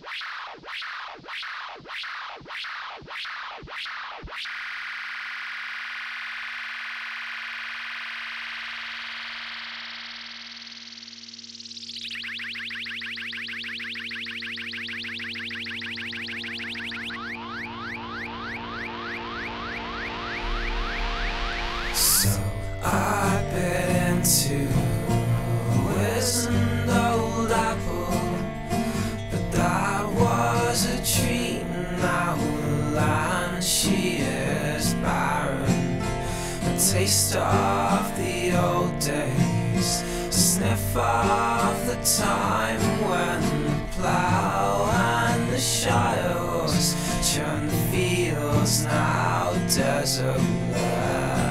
So I bit into a wizened old apple, but that was a dream. Now the land she is barren, a taste of the old days, a sniff of the time when the plough and the shire was churned the fields, now desert land.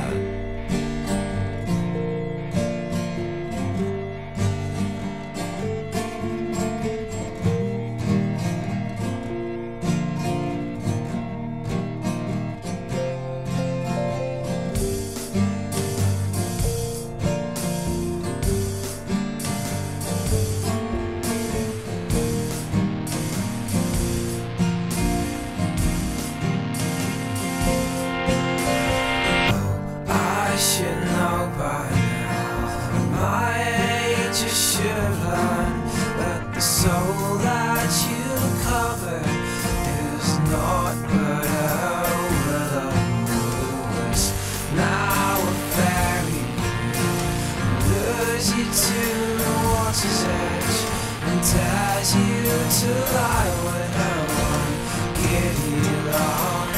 I should know by now, at my age I should have learned that the soul that you cover is not but a will-o' wisp. Now a fairy lures you to the water's edge and dares you to lie with her one giddy long